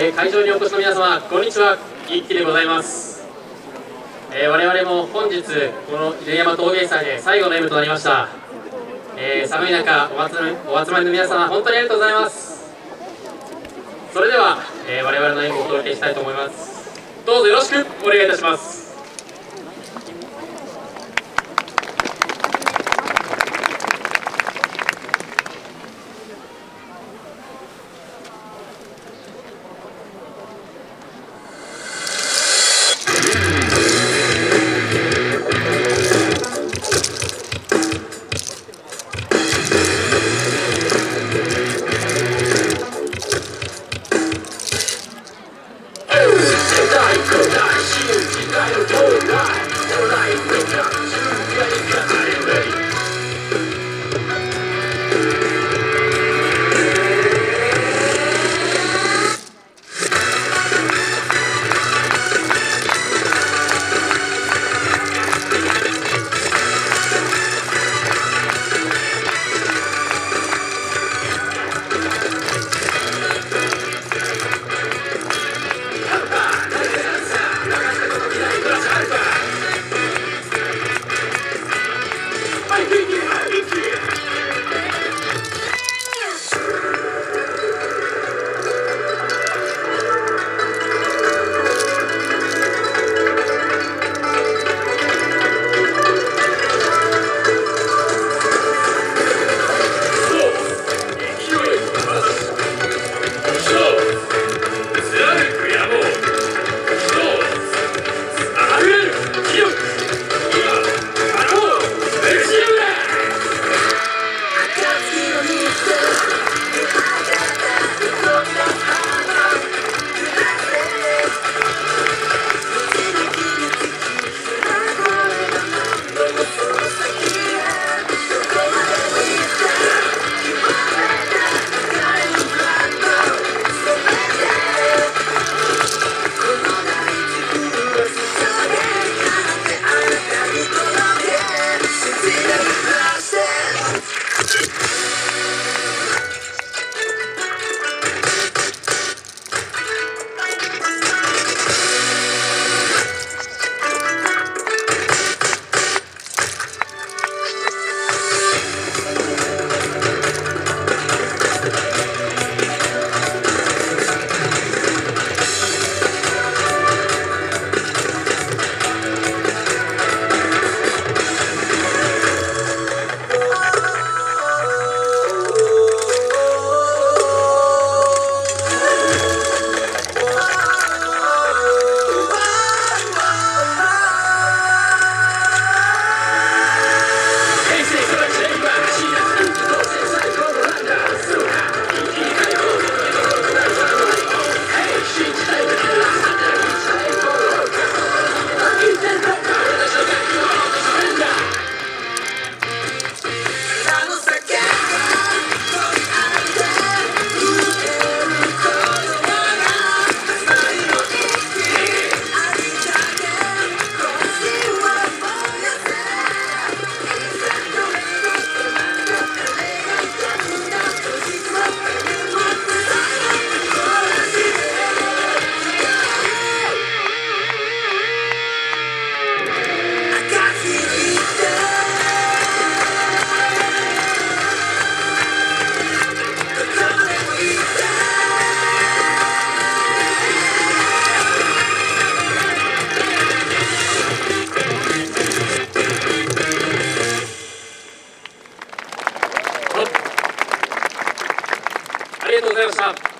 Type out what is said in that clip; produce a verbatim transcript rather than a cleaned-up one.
えー、会場にお越しの皆様、こんにちは。一輝でございます。えー、我々も本日この犬山陶芸祭で最後の演舞となりました。えー、寒い中お集まりお集まりの皆様、本当にありがとうございます。それでは、えー、我々の演舞をお届けしたいと思います。どうぞよろしくお願いいたします。ありがとうございました。